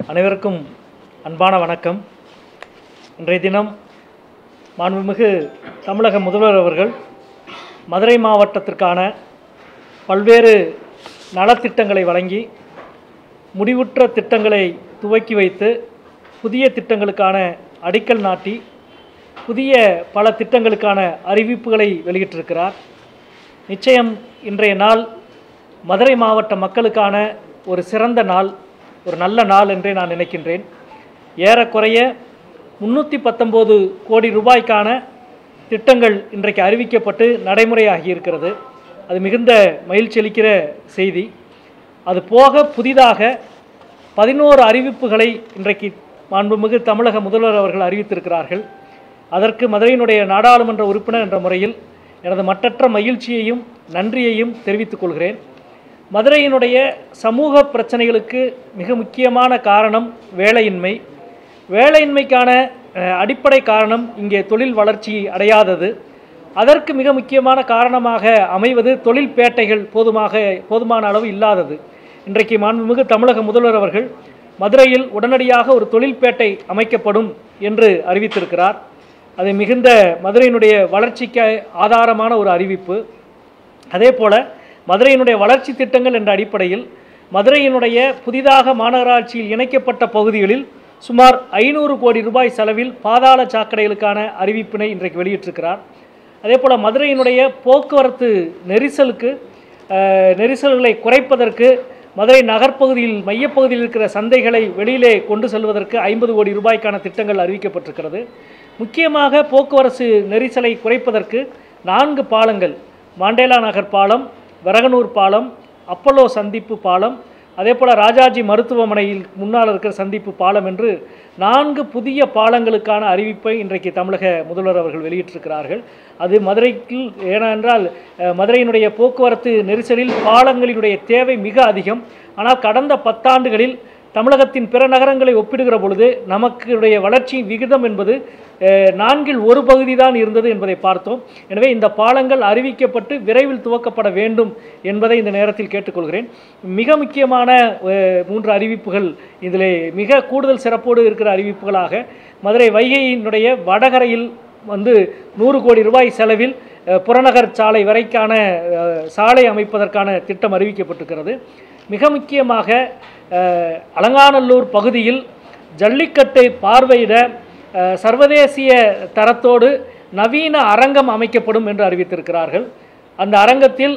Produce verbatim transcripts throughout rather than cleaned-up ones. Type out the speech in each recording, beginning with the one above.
அனைவருக்கும் அன்பான வணக்கம். இன்றைய தினம் மாண்புமிகு தமிழக முதல்வர் அவர்கள் மதுரை மாவட்டத்திற்கான பல்வேறு நலத்திட்டங்களை வழங்கி முடிவுற்ற திட்டங்களை துவக்கி வைத்து புதிய திட்டங்களுக்கான அடிக்கல் நாட்டி புதிய பல திட்டங்களுக்கான அறிவிப்புகளை வெளியிட்டிருக்கிறார். நிச்சயம் இன்றைய நாள் மதுரை மாவட்ட மக்களுக்கான ஒரு சிறந்த நாள், ஒரு நல்ல நாள் என்றே நான் நினைக்கின்றேன். ஏறக்குறைய முன்னூற்றி பத்தொம்போது கோடி ரூபாய்க்கான திட்டங்கள் இன்றைக்கு அறிவிக்கப்பட்டு நடைமுறையாகி இருக்கிறது. அது மிகுந்த மகிழ்ச்சி அளிக்கிற செய்தி. அது போக புதிதாக பதினோரு அறிவிப்புகளை இன்றைக்கு மாண்புமிகு தமிழக முதல்வர் அவர்கள் அறிவித்திருக்கிறார்கள். அதற்கு மதுரையினுடைய நாடாளுமன்ற உறுப்பினர் என்ற முறையில் எனது மட்டற்ற மகிழ்ச்சியையும் நன்றியையும் தெரிவித்துக் கொள்கிறேன். மதுரையினுடைய சமூக பிரச்சனைகளுக்கு மிக முக்கியமான காரணம் வேலையின்மை. வேலையின்மைக்கான அடிப்படை காரணம் இங்கே தொழில் வளர்ச்சி அடையாதது. அதற்கு மிக முக்கியமான காரணமாக அமைவது தொழில் பேட்டைகள் போதுமாக போதுமான அளவு இல்லாதது. இன்றைக்கு மாண்புமிகு தமிழக முதல்வர் அவர்கள் மதுரையில் உடனடியாக ஒரு தொழில்பேட்டை அமைக்கப்படும் என்று அறிவித்திருக்கிறார். அது மிகுந்த மதுரையினுடைய வளர்ச்சிக்கு ஆதாரமான ஒரு அறிவிப்பு. அதே போல் மதுரையினுடைய வளர்ச்சி திட்டங்கள் என்ற அடிப்படையில் மதுரையினுடைய புதிதாக மாநகராட்சியில் இணைக்கப்பட்ட பகுதிகளில் சுமார் ஐநூறு கோடி ரூபாய் செலவில் பாதாள சாக்கடைகளுக்கான அறிவிப்பினை இன்றைக்கு வெளியிட்டிருக்கிறார். அதே போல் மதுரையினுடைய போக்குவரத்து நெரிசலுக்கு நெரிசல்களை குறைப்பதற்கு மதுரை நகர்ப்பகுதியில் மையப்பகுதியில் இருக்கிற சந்தைகளை வெளியிலே கொண்டு செல்வதற்கு ஐம்பது கோடி ரூபாய்க்கான திட்டங்கள் அறிவிக்கப்பட்டிருக்கிறது. முக்கியமாக போக்குவரத்து நெரிசலை குறைப்பதற்கு நான்கு பாலங்கள், மாண்டேலா நகர் பாலம், வரகனூர் பாலம், அப்பல்லோ சந்திப்பு பாலம், அதே போல் ராஜாஜி மருத்துவமனையில் முன்னால் இருக்கிற சந்திப்பு பாலம் என்று நான்கு புதிய பாலங்களுக்கான அறிவிப்பை இன்றைக்கு தமிழக முதல்வர் அவர்கள் வெளியிட்டிருக்கிறார்கள். அது மதுரைக்கு ஏனென்றால் மதுரையினுடைய போக்குவரத்து நெரிசலில் பாலங்களினுடைய தேவை மிக அதிகம். ஆனால் கடந்த பத்தாண்டுகளில் தமிழகத்தின் பிற நகரங்களை ஒப்பிடுகிற பொழுது நமக்குடைய வளர்ச்சி விகிதம் என்பது நான்கில் ஒரு பகுதி தான் இருந்தது என்பதை பார்த்தோம். எனவே இந்த பாலங்கள் அறிவிக்கப்பட்டு விரைவில் துவக்கப்பட வேண்டும் என்பதை இந்த நேரத்தில் கேட்டுக்கொள்கிறேன். மிக முக்கியமான மூன்று அறிவிப்புகள் இதில் மிக கூடுதல் சிறப்போடு இருக்கிற அறிவிப்புகளாக மதுரை வைகையினுடைய வடகரையில் வந்து நூறு கோடி ரூபாய் செலவில் புறநகர் சாலை வரைக்கான சாலை அமைப்பதற்கான திட்டம் அறிவிக்கப்பட்டிருக்கிறது. மிக முக்கியமாக அலங்காநல்லூர் பகுதியில் ஜல்லிக்கட்டை பார்வையிட சர்வதேசிய தரத்தோடு நவீன அரங்கம் அமைக்கப்படும் என்று அறிவித்திருக்கிறார்கள். அந்த அரங்கத்தில்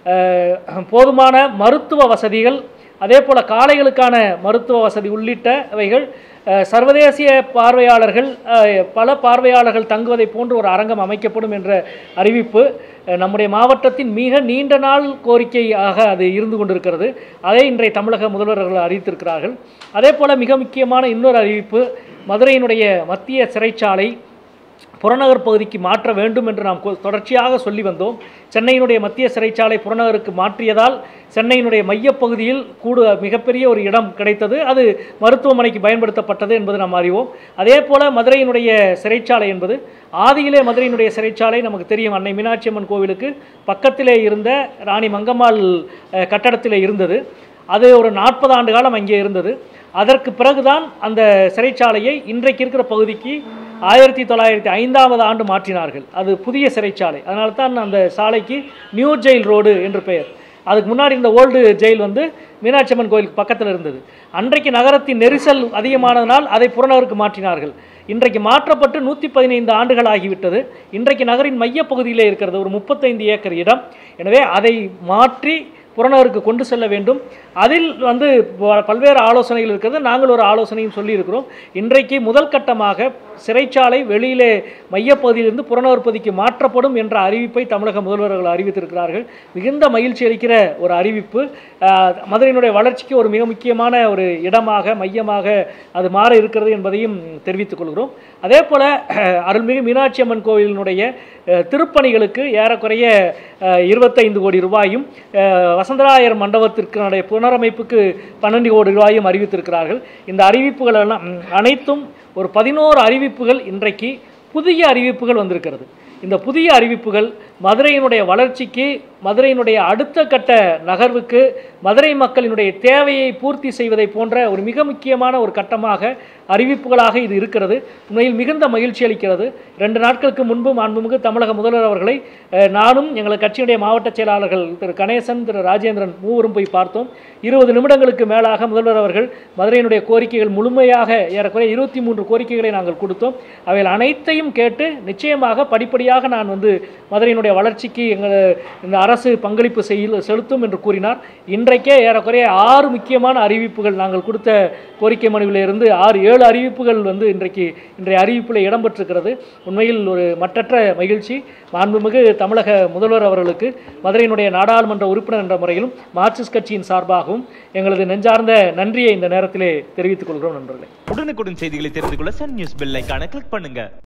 போதுமான மருத்துவ வசதிகள், அதே போல் காளைகளுக்கான மருத்துவ வசதி உள்ளிட்டவைகள் சர்வதேசிய பார்வையாளர்கள் பல பார்வையாளர்கள் தங்குவதை போன்று ஒரு அரங்கம் அமைக்கப்படும் என்ற அறிவிப்பு நம்முடைய மாவட்டத்தின் மிக நீண்ட நாள் கோரிக்கையாக அது இருந்து கொண்டிருக்கிறது. அதை இன்றைய தமிழக முதல்வர்கள் அறிவித்திருக்கிறார்கள். அதே போல் மிக முக்கியமான இன்னொரு அறிவிப்பு, மதுரையினுடைய மத்திய சிறைச்சாலை புறநகர் பகுதிக்கு மாற்ற வேண்டும் என்று நாம் தொடர்ச்சியாக சொல்லி வந்தோம். சென்னையினுடைய மத்திய சிறைச்சாலை புறநகருக்கு மாற்றியதால் சென்னையினுடைய மையப்பகுதியில் கூடு மிகப்பெரிய ஒரு இடம் கிடைத்தது. அது மருத்துவமனைக்கு பயன்படுத்தப்பட்டது என்பது நாம் அறிவோம். அதே போல் மதுரையினுடைய சிறைச்சாலை என்பது ஆதியிலே மதுரையினுடைய சிறைச்சாலை நமக்கு தெரியும். அன்னை மீனாட்சி அம்மன் கோவிலுக்கு பக்கத்திலே இருந்த ராணி மங்கம்மாள் கட்டடத்திலே இருந்தது. அது ஒரு நாற்பது ஆண்டு காலம் அங்கே இருந்தது. அதற்கு பிறகுதான் அந்த சிறைச்சாலையை இன்றைக்கு இருக்கிற பகுதிக்கு ஆயிரத்தி தொள்ளாயிரத்தி ஐந்தாவது ஆண்டு மாற்றினார்கள். அது புதிய சிறைச்சாலை. அதனால தான் அந்த சாலைக்கு நியூ ஜெயில் ரோடு என்று பெயர். அதுக்கு முன்னாடி இந்த ஓல்டு ஜெயில் வந்து மீனாட்சி அம்மன் கோயிலுக்கு பக்கத்தில் இருந்தது. அன்றைக்கு நகரத்தின் நெரிசல் அதிகமானதனால் அதை புறநகருக்கு மாற்றினார்கள். இன்றைக்கு மாற்றப்பட்டு நூற்றி பதினைந்து ஆண்டுகள் ஆகிவிட்டது. இன்றைக்கு நகரின் மையப்பகுதியிலே இருக்கிறது ஒரு முப்பத்தைந்து ஏக்கர் இடம். எனவே அதை மாற்றி புறநகருக்கு கொண்டு செல்ல வேண்டும். அதில் வந்து பல்வேறு ஆலோசனைகள் இருக்கிறது. நாங்கள் ஒரு ஆலோசனையும் சொல்லியிருக்கிறோம். இன்றைக்கு முதல் கட்டமாக சிறைச்சாலை வெளியிலே மையப்பகுதியிலிருந்து புறநகர் பகுதிக்கு மாற்றப்படும் என்ற அறிவிப்பை தமிழக முதல்வர்கள் அறிவித்திருக்கிறார்கள். மிகுந்த மகிழ்ச்சி அளிக்கிற ஒரு அறிவிப்பு. மதுரையினுடைய வளர்ச்சிக்கு ஒரு மிக முக்கியமான ஒரு இடமாக மையமாக அது மாற இருக்கிறது என்பதையும் தெரிவித்துக் கொள்கிறோம். அதே போல் அருள்மிகு மீனாட்சி அம்மன் கோவிலினுடைய திருப்பணிகளுக்கு ஏறக்குறைய இருபத்தைந்து கோடி ரூபாயும் வசந்தராயர் மண்டபத்திற்குடைய புனரமைப்புக்கு பன்னெண்டு கோடி ரூபாயும் அறிவித்திருக்கிறார்கள். இந்த அறிவிப்புகள் எல்லாம் அனைத்தும் ஒரு பதினோரு அறிவிப்புகள் இன்றைக்கு புதிய அறிவிப்புகள் வந்திருக்கிறது. இந்த புதிய அறிவிப்புகள் மதுரையினுடைய வளர்ச்சிக்கு, மதுரையினுடைய அடுத்த கட்ட நகர்வுக்கு, மதுரை மக்களினுடைய தேவையை பூர்த்தி செய்வதை போன்ற ஒரு மிக முக்கியமான ஒரு கட்டமாக, அறிவிப்புகளாக இது இருக்கிறது. உண்மையில் மிகுந்த மகிழ்ச்சி அளிக்கிறது. ரெண்டு நாட்களுக்கு முன்பு மாண்புமிகு தமிழக முதல்வர் அவர்களை நானும் எங்கள் கட்சியினுடைய மாவட்ட செயலாளர்கள் திரு கணேசன், திரு ராஜேந்திரன் மூவரும் போய் பார்த்தோம். இருபது நிமிடங்களுக்கு மேலாக முதல்வர் அவர்கள் மதுரையினுடைய கோரிக்கைகள் முழுமையாக ஏறக்குறைய இருபத்தி மூன்று கோரிக்கைகளை நாங்கள் கொடுத்தோம். அவைகள் அனைத்தையும் கேட்டு நிச்சயமாக படிப்படியாக நான் வந்து மதுரையினுடைய வளர்ச்சிக்கு எங்கள் இந்த அரசு பங்களிப்பு செய்ய செலுத்தும் என்று கூறினார். இன்றைக்கே ஏறக்குறைய ஆறு முக்கியமான அறிவிப்புகள் நாங்கள் கொடுத்த கோரிக்கை மனுவிலிருந்து ஆறு ஏழு அறிவிப்புகள் வந்து இன்றைக்கு இன்றைய அறிவிப்பில் இடம்பெற்றிருக்கிறது. உண்மையில் ஒரு மற்றற்ற மகிழ்ச்சி. மாண்புமிகு தமிழக முதல்வர் அவர்களுக்கு மதுரையினுடைய நாடாளுமன்ற உறுப்பினர் என்ற முறையிலும் மார்க்சிஸ்ட் கட்சியின் சார்பாகவும் எங்களது நெஞ்சார்ந்த நன்றியை இந்த நேரத்திலே தெரிவித்துக் கொள்கிறோம். நண்பர்களே, உடனுக்குடன் செய்திகளை தெரிந்து கொள்ள சன் நியூஸ் பெல் ஐகானை கிளிக் பண்ணுங்க.